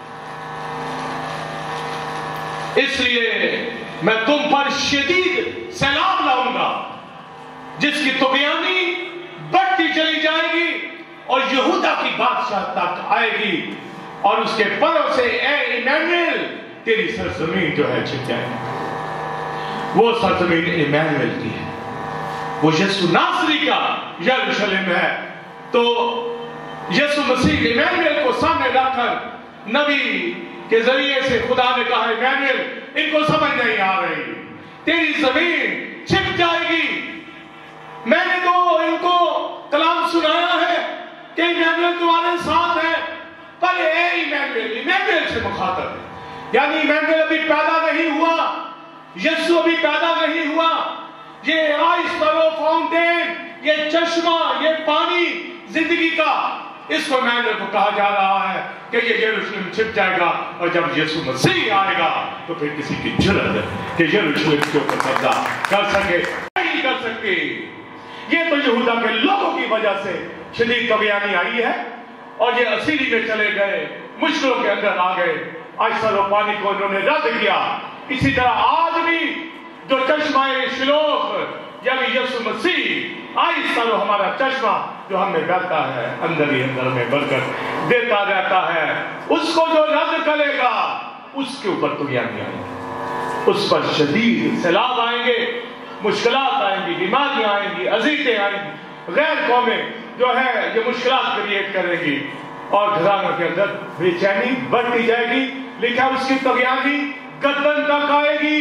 इसलिए मैं तुम पर शदीद सैलाब लाऊंगा जिसकी तुगयानी बढ़ती चली जाएगी और यहूदा की बादशाह तक आएगी, और उसके परों से ए इमैनुएल तेरी सरजमीन जो है छिप जाएगी। वो सरजमीन इमैनुएल की है, वो यीशु नासरी का यरूशलेम है। तो यीशु मसीह इमैनुएल को सामने रखकर नबी के जरिए से खुदा ने कहा, इमैनुएल इनको समझ नहीं आ रही, तेरी जमीन छिप जाएगी। मैंने तो इनको कलाम सुनाया है कि इमैनुएल तुम्हारे साथ है, पर ए इमैनुएल, इमैनुएल से मुखातब है, यानी इमैनुएल अभी पैदा नहीं हुआ, यीशु अभी पैदा नहीं हुआ। ये आहिस्ता रो फाउंटेन, ये चश्मा, ये पानी जिंदगी का, इसको इमैनुएल को कहा जा रहा है कि ये यरूशलेम छिप जाएगा, और जब यीशु मसीह आएगा तो फिर किसी की जुर्रत है कि यरूशलेम के ऊपर कब्जा कर सके, नहीं कर सकते। ये तो यहूदा के लोगों की वजह से शदीद तगयानी आई है, और ये असीरी में चले गए, मुश्किलों के अंदर आ गए, आहिस्ता रो पानी को इन्होंने रद्द किया। इसी तरह आज भी जो चश्माए शिलोह यानी यीशु मसीह आहिस्ता रो हमारा चश्मा जो हमें बहता है, अंदर ही अंदर में बरकत देता रहता है, उसको जो रद्द करेगा उसके ऊपर तुगयानी आएंगी, उस पर शदीद सैलाब आएंगे, मुश्किलात आएंगी, बीमारियां आएंगी, अजीतें आएंगी, गैर कौमें जो है ये मुश्किलात क्रिएट करेंगी, और घरानों के अंदर बेचैनी बढ़ती जाएगी। लिखा उसकी तगयानी गर्दन तक आएगी,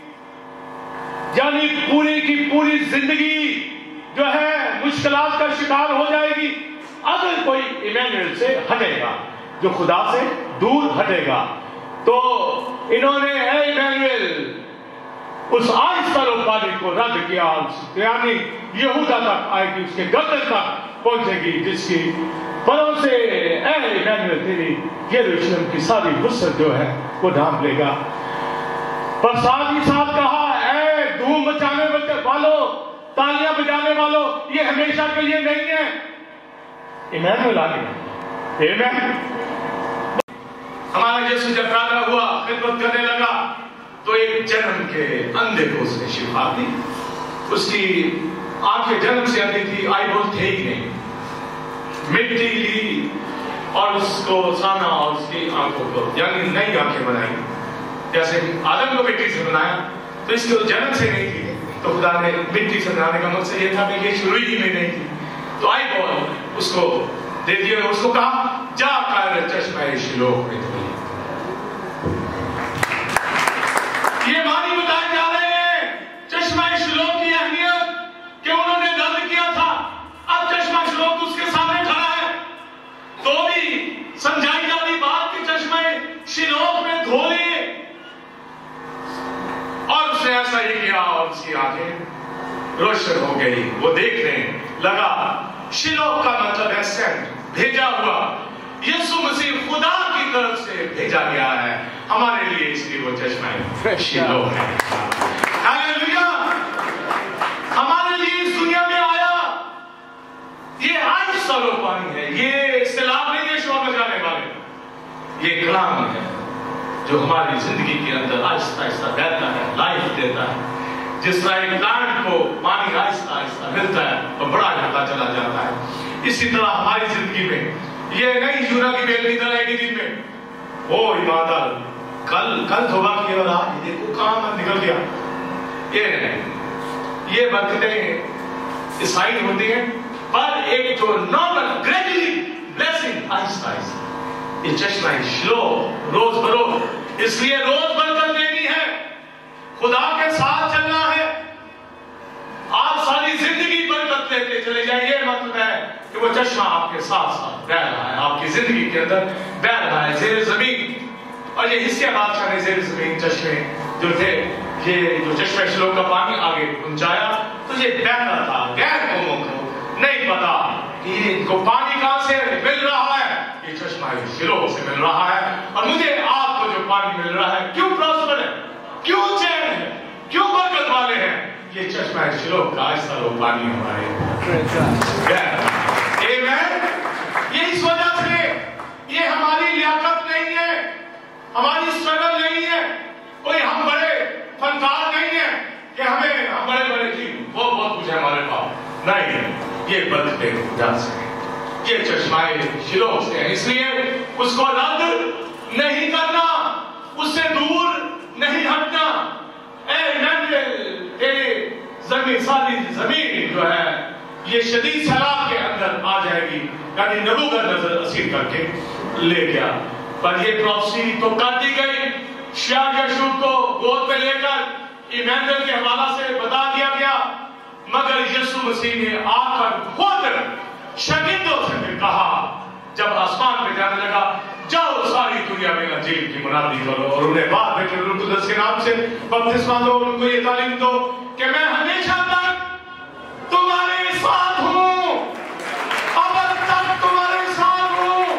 यानी पूरी की पूरी जिंदगी जो है मुश्किलात का शिकार हो जाएगी। अगर कोई इमैनुएल से हटेगा, जो खुदा से दूर हटेगा, तो इन्होंने है इमैनुएल उस आहिस्ता रो पानी को रद्द किया, यानी यहूदा तक आएगी, उसके गर्दन तक पहुंचेगी, जिसकी परों से ए इमैनुएल तेरी यरूशलेम की सारी वुसअत जो है वो ढांप लेगा। पर साथ ही साथ कहा, ए धूम मचाने वालों, तालियां बजाने वालों, ये हमेशा के लिए नहीं है, इमैनुएल आ गया। आमीन। हमारा यीशु जब पैदा हुआ, खिदमत करने लगा, तो एक जन्म के अंधे को उसने शिफा दी। उसकी आंखें जन्म से अंधी थी, आई बोल थे ही नहीं, मिट्टी ली, اور اس کو سانا اور اس کی آنکھوں کو یعنی نئی آنکھیں بنائی. جیسے آدم کو مٹی سے بنایا تو اس کو جنم سے نہیں تھی, تو خدا نے مٹی سے بنانے کا مقصد یہ تھا کہ یہ شروع ہی میں نہیں تھی. تو آئی بال اس کو دے دیا, اس کو کہا جا کر چشمہ شلوہ میں دھو. یہ معنی بتائے جا رہے ہیں چشمہ شلوہ کی اہمیت کہ انہوں نے درد کیا تھا, اب چشمہ شلوہ اس کے سامنے کھڑا ہے, تو بھی سمجھائی جا رہی بات کہ چشمہ شلوہ میں دھو لیے. اور اس نے ایسا ہی کیا اور اس کی آنکھیں روشن ہو گئی. وہ دیکھنے لگا. شلوہ کا مطلب ہے سینٹ, بھیجا ہوا. یسوع مسیح خدا کی طرف سے بھیجا گیا ہے ہمارے لیے, اس لیے وہ چشمہ شلوہ ہے. ہاللیلویا. ہمارے لیے اس دنیا میں آیا. یہ آج سالوں پانی ہے, یہ اصطلاح نہیں ہے شور میں جانے والے, یہ کلام ہے جو ہماری زندگی کے اندر آہستہ آہستہ بہتا ہے, لائف دیتا ہے. جس طرح ایک پلانٹ کو پانی آہستہ آہستہ ملتا ہے اور بڑا ہوتا چلا جاتا ہے, اسی طرح ہماری زندگی میں یہ نہیں یونا کی بیل کی طرح ایک ہی دن میں او ایماندار کل کل دھوبا کیا اور آج دیکھو کہاں نکل گیا. یہ نہیں, یہ برکتیں سائن ہوتی ہیں, پر ایک جو نارمل گریجولی بلیسنگ آہستہ آہستہ. یہ چشمہ شلوہ روز بروز, اس لیے روز برکت لینی ہے, خدا کے ساتھ چلنا ہے. آپ ساری زندگی برکت لیتے چلے جائیں, یہ مطلب ہے کہ وہ چشمہ آپ کے ساتھ ساتھ بہ رہا ہے, آپ کی زندگی کے اندر بہ رہا ہے زیر زمین. اور یہ حسیہ بادشاہ نے زیر زمین چشمے جو تھے, یہ جو چشمہ شلوہ کا پانی آگے پہنچایا تو یہ بہتا تھا. غیر قوموں کو نہیں پتا کہ ان کو پانی کہاں سے مل رہا ہے, یہ چشمہ شلوہ سے مل رہا ہے. اور مجھے آپ کو جو پانی مل رہا ہے کیوں پراسپر ہے, کیوں چین ہے, کیوں برکت والے ہیں, یہ چشمہ شلوہ کا آہستہ وہ پانی ہمارے. یہ اس وجہ سے, یہ ہماری لیاقت نہیں ہے, ہماری اسٹرگل نہیں ہے, کوئی ہم بڑے فنکار نہیں ہیں کہ ہمیں ہم بڑے بڑے جی بہت بہت کچھ ہے ہمارے پاس, نہیں. یہ برکتیں خدا سے ہیں, یہ چشمہ شلوہ سے ہیں, اس لیے اس کو رد نہیں کرنا, اس سے دور نہیں ہٹنا. اے ننگے تیرے زمین ساری زمین جو ہے یہ شدید سیلاب کے اندر آ جائے گی, یعنی نبوکد نظر اسیر کر کے لے گیا. پر یہ پروفیسی تو کر دی گئی, شیعہ یشوع کو گود میں لے کر ایمینویل کے حوالہ سے بتا دیا گیا, مگر یسوع مسیح نے آ کر خود شاگردوں سے کہا جب آسمان پہ جانے لگا, جاؤ ساری دنیا میں انجیل کی منادی کرو اور انہیں بعد میں روح القدس کے نام سے بپتسمہ دو, ان کو یہ تعلیم دو کہ میں ہمیشہ تک تمہارے ساتھ ہوں, ابد تک تمہارے ساتھ ہوں.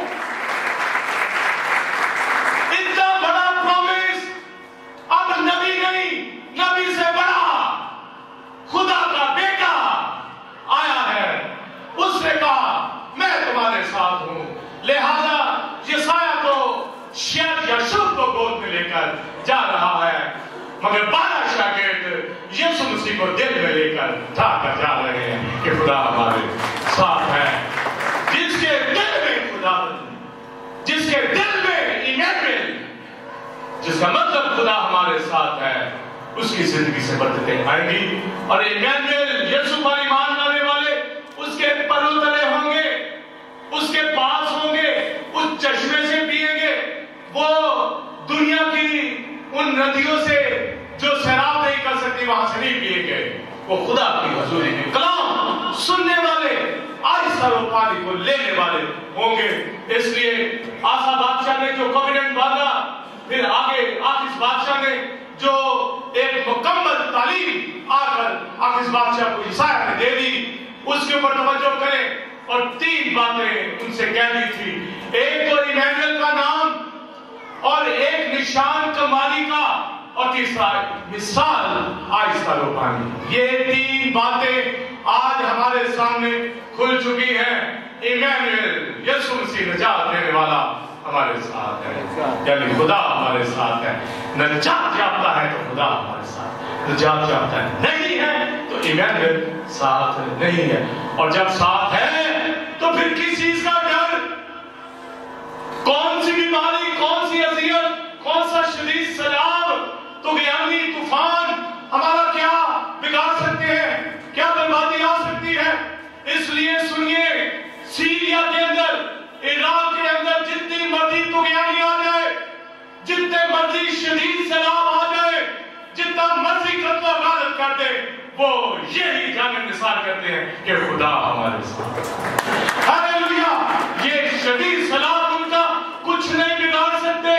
اتنا بڑا پرومس اب نبی نہیں, نبی سے بڑا خدا کا بیٹا آیا ہے, اس نے کہا میں تمہارے ساتھ ہوں. لہذا یسایہ تو شاید یشوع کو گود میں لے کر جا رہا ہے, مگر بارہ شاگرد یسوع مسیح کو دل میں لے کر جا کر جا رہے ہیں کہ خدا ہمارے ساتھ ہے. جس کے دل میں خدا, جس کے دل میں ایمینویل, جس کا مطلب خدا ہمارے ساتھ ہے, اس کی زندگی سے برکتیں آئیں گی. اور ایمینویل یسوع پر ایمان لانے والے اس کے پروں تلے ہوں گے, اس کے پاس ہوں گے, اس چشمے سے پیئیں گے. وہ دنیا کی ان ندیوں سے جو سیراب نہیں کر سکتی وہاں سے نہیں پیئیں گے, وہ خدا کی حضوری میں کلام سننے والے, آہستہ وہ پانی کو لینے والے ہوں گے. اس لیے آسا بادشاہ نے جو کووننٹ باندھا, پھر آگے آخیس بادشاہ نے جو ایک مکمل تعلیم آ کر آخیس بادشاہ کو یسایہ نے دے دی, اس کے اوپر توجہ کریں. اور تین باتیں ان سے کہہ دی تھی, ایک تو ایمینویل کا نام, اور ایک نشان کمالی کا, اور تیسرا مثال آہستہ روحانی. یہ تین باتیں آج ہمارے سامنے کھل چکی ہیں. ایمینویل یسوع مسیح نجات دینے والا ہمارے ساتھ ہے, یعنی خدا ہمارے ساتھ ہے. نجات یافتہ ہے تو خدا ہمارے ساتھ, نجات یافتہ ہے نہیں ہے تو ایمینویل ساتھ نہیں ہے. اور جب ساتھ ہے تو پھر کس چیز کا ڈر, कौन सा शदीद सैलाब, तुगयानी तूफान हमारा क्या बिगाड़ सकते हैं, क्या बर्बादी आ सकती है। इसलिए सुनिए, सीरिया के अंदर, इराक के अंदर जितनी मर्जी तुगयानी आ जाए, जितने मर्जी शदीद सैलाब आ जाए, जितना मर्जी कत्ल गारत कर दे, वो यही जाने निसार करते हैं कि खुदा हमारे साथ। हालेलुया। ये शदीद सैलाब उनका कुछ नहीं बिगाड़ सकते।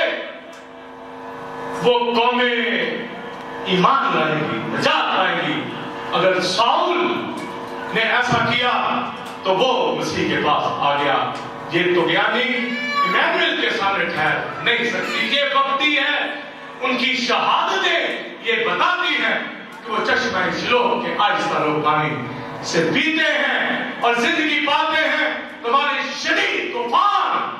वो कौमें ईमान लाएगी, नजात लाएगी। अगर साउल ने ऐसा किया तो वो मसीह के पास आ गया। ये तुगयानी इमैनुएल के सामने ठहर नहीं सकती। ये वक्ती है, उनकी शहादतें ये बताती हैं कि वो चश्मा शिलोह के आहिस्ता लोग पानी से पीते हैं और जिंदगी पाते हैं। तुम्हारे शदीद तूफान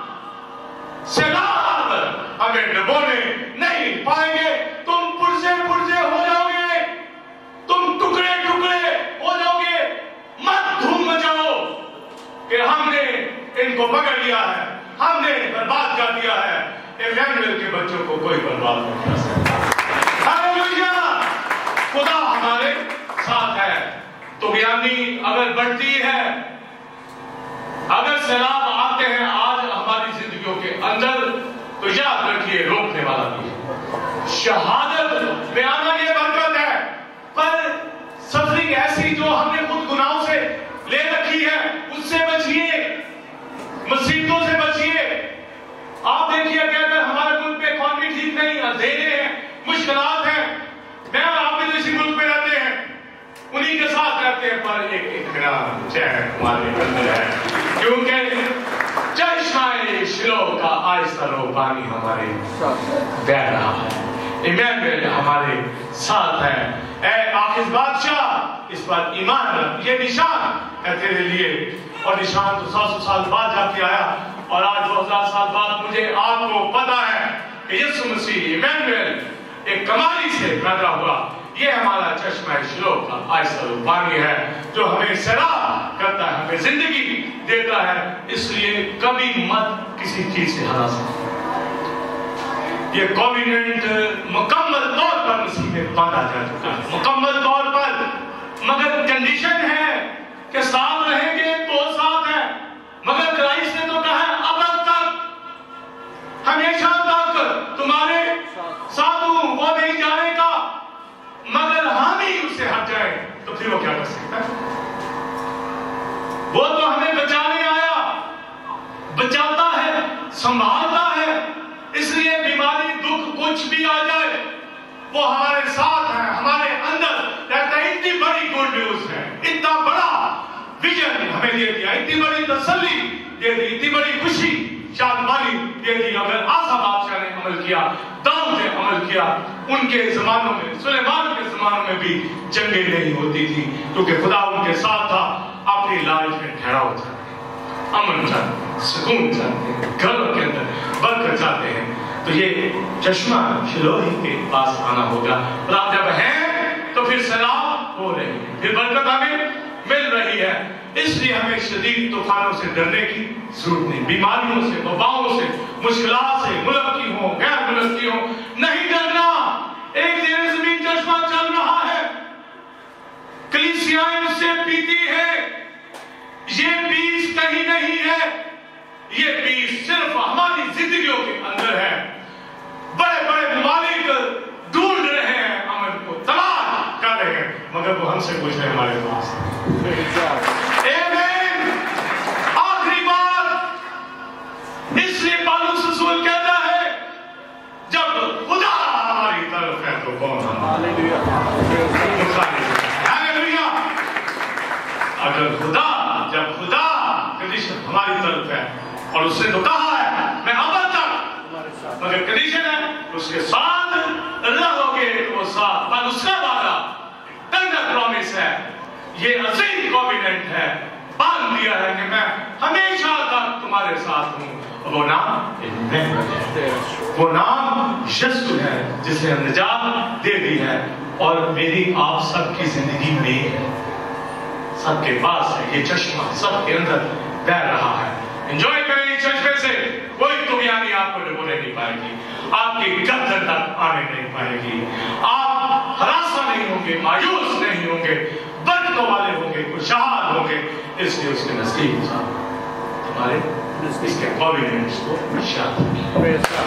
सैलाब हमें डुबोने नहीं पाएंगे। तुम पुरजे पुरजे हो जाओगे, तुम टुकड़े टुकड़े हो जाओगे। मत धूम मचाओ कि हमने इनको पकड़ लिया है, हमने बर्बाद कर दिया है। इमैनुएल के बच्चों को कोई बर्बाद नहीं कर सकता। हालेलुया। खुदा हमारे साथ है। तुगयानी अगर बढ़ती है, अगर सैलाब आते हैं आज हमारी जिंदगियों के अंदर, तो याद रखिए रोकने वाला भी है। शहादत में आना ये बरकत है, पर सफरिंग ऐसी जो हमने खुद गुनाहों से ले रखी है, उससे बचिए, मुसीबतों से बचिए। आप देखिए कि अगर हमारे मुल्क में इकॉनमी ठीक नहीं, अंधेरे हैं, मुश्किलात हैं, मैं और आप भी इसी मुल्क में रहते हैं, उन्हीं के साथ रहते हैं, पर एक इत्मीनान चैन हमारे अंदर है, क्योंकि चश्मा शिलोह का आहिस्ता रो पानी हमारे बह रहा है। इमैनुएल हमारे साथ है। ऐ आखिर बादशाह, इस पर ईमान रख, ये निशान है तेरे लिए। और निशान तो सात सौ साल बाद जाके आया, और आज दो हजार साल बाद मुझे आपको पता है कि यीशु मसीह इमैनुएल एक कमाली से पैदा हुआ। ये हमारा चश्मा शिलोह का आहिस्ता रो पानी है, जो हमें सैराब करता है, हमें जिंदगी देता है। इसलिए कभी मत किसी चीज से हरा सकते। ये कॉन्वेनेंट मुकम्मल तौर पर मसीह में बांधा जा चुका है, मुकम्मल तौर पर, मगर कंडीशन है कि साथ रहेंगे तो साथ है। मगर क्राइस्ट ने तो कहा है अब तक, हमेशा तक तुम्हारे साथ हूं, वो नहीं जाएगा। मगर हम ही उससे हट जाए तो फिर वो क्या कर सकता है? वो तो हमें बचाने आया, बचाता है, संभालता है। इसलिए बीमारी, दुख कुछ भी आ जाए, वो हमारे साथ है, हमारे अंदर रहता है। इतनी बड़ी गुड न्यूज है, इतना बड़ा विजन हमें दे दिया, इतनी बड़ी तसल्ली दे दी, इतनी बड़ी खुशी, शादमानी दे दी। अगर आसा बादशाह ने अमल किया, दाऊद ने अमल किया, उनके जमानों में, सुलेमान के जमानों में भी जंगें नहीं होती थी, क्योंकि खुदा उनके साथ था। अपनी लाइफ में ठहराव चाहते हैं, अमन चाहते हैं, सुकून चाहते हैं, घरों के अंदर बरकत चाहते हैं, तो ये चश्मा शिलोह के पास आना होगा। और आप जब हैं तो फिर सैलाब हो रही है, फिर बरकत हमें मिल रही है। इसलिए हमें शदीद तूफानों से डरने की जरूरत नहीं, बीमारियों से, वबाओं से, मुश्किलात से, मुल्क की हो, गैर मुल्क की हो, नहीं डरना। एक दिन जमीन चश्मा चल रहा है, कलीसियाएं उससे पीती है। ये पीस कहीं नहीं है, ये पीस सिर्फ हमारी जिंदगियों के अंदर है। बड़े बड़े ममालिक ढूंढ रहे हैं, अमन को तलाश कर रहे हैं, मगर वो हमसे पूछ रहे हैं हमारे पास। आखिरी बात, इसलिए पौलुस रसूल कहता है, जब खुदा हमारी तरफ है तो कौन हमारे? हालेलुया। अगर खुदा, जब खुदा कंडीशन हमारी तरफ है, और उसने तो कहा है मैं अब तक, मगर कंडीशन है उसके साथ रहोगे तो वो साथ, पर उसका वादा टेंडर प्रॉमिस है, ये अजीम कॉन्फिडेंट है, बांध दिया है कि मैं हमेशा तक तुम्हारे साथ हूं। वो नाम इम्मानुएल है, वो नाम यीशु है, जिसने निजात दे दी है, और मेरी आप सबकी जिंदगी में है, सबके पास है ये चश्मा, सबके अंदर बह रहा है। एंजॉय करें इस चश्मे से, कोई तुगयानी आपको डुबोने नहीं पाएगी, आपकी गत آزمائی نہیں پائے گی. آپ ہراساں نہیں ہوں گے, مایوس نہیں ہوں گے, برکتوں والے ہوں گے, خوشحال ہوں گے. اس لیے اس کے نزدیک تمہارے اس کے کوارڈینیٹس کو شامل